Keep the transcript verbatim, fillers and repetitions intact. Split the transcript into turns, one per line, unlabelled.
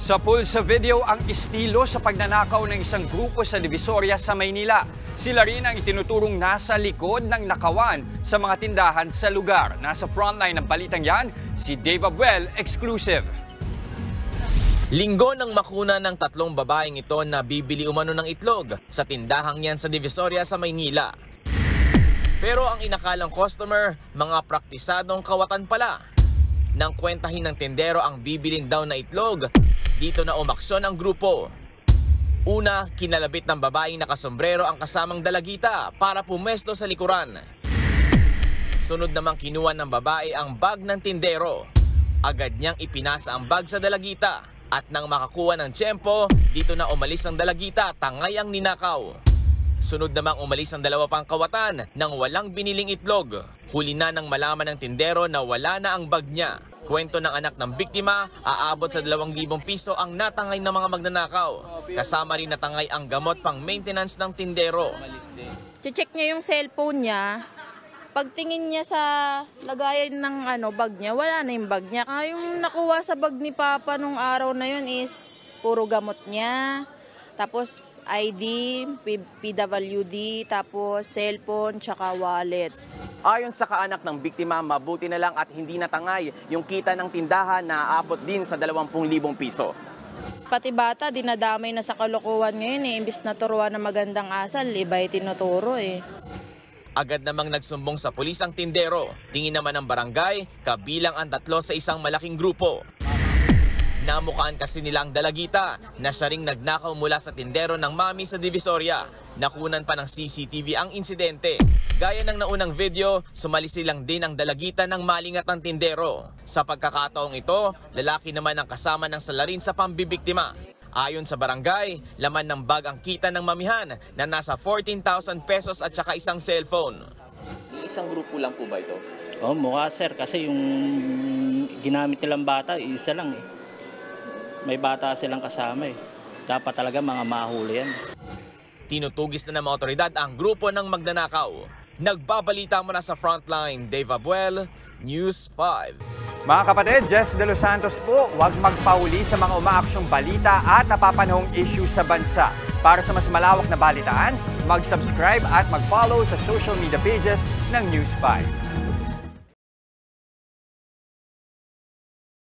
Sa pool sa video ang estilo sa pagnanakaw ng isang grupo sa Divisoria sa Maynila. Sila rin ang itinuturong nasa likod ng nakawan sa mga tindahan sa lugar. Nasa frontline ng balitang yan, si Dave Abuel, exclusive.
Linggo nang makuna ng tatlong babaeng ito na bibili umano ng itlog sa tindahang yan sa Divisoria sa Maynila. Pero ang inakalang customer, mga praktisadong kawatan pala. Nang kwentahin ng tindero ang bibilin daw na itlog, dito na umaksyon ang grupo. Una, kinalabit ng babaeng nakasombrero ang kasamang dalagita para pumesto sa likuran. Sunod namang kinuha ng babae ang bag ng tindero. Agad niyang ipinasa ang bag sa dalagita at nang makakuha ng tiyempo, dito na umalis ang dalagita, tangay ang ninakaw. Sunod namang umalis ang dalawa pang kawatan nang walang biniling itlog. Huli na nang malaman ng tindero na wala na ang bag niya. Kwento ng anak ng biktima, aabot sa dalawang libong piso ang natangay ng mga magnanakaw. Kasama rin natangay ang gamot pang maintenance ng tindero.
Check niya yung cellphone niya. Pagtingin niya sa lagayan ng ano, bag niya, wala na yung bag niya. Ah, yung nakuha sa bag ni Papa nung araw na yun is puro gamot niya. Tapos I D, P W D, tapos cellphone, tsaka wallet.
Ayon sa kaanak ng biktima, mabuti na lang at hindi natangay yung kita ng tindahan na aabot din sa dalawampung libong piso.
Pati bata, dinadamay na sa kalokohan ngayon eh. Imbis na turuan ng magandang asal, iba'y tinuturo eh.
Agad namang nagsumbong sa pulis ang tindero. Tingin naman ng barangay, kabilang ang tatlo sa isang malaking grupo. Namukaan kasi nila ang dalagita na siya ring nagnakaw mula sa tindero ng mami sa Divisoria. Nakunan pa ng C C T V ang insidente. Gaya ng naunang video, sumali silang din ang dalagita ng malingat ng tindero. Sa pagkakataong ito, lalaki naman ang kasama ng salarin sa pambibiktima. Ayon sa barangay, laman ng bag ang kita ng mamihan na nasa fourteen thousand pesos at saka isang cellphone. Isang grupo lang po ba ito?
Oh, mukha sir, kasi yung ginamit nilang bata, isa lang eh. May bata silang kasama eh. Dapat talaga mga mahuli yan.
Tinutugis na ng mga otoridad ang grupo ng magnanakaw. Nagbabalita muna sa Frontline, Dave Abuel, News five.
Mga kapatid, Jess De Los Santos po, huwag magpauli sa mga umaaksyong balita at napapanahong issue sa bansa. Para sa mas malawak na balitaan, mag-subscribe at mag-follow sa social media pages ng News five.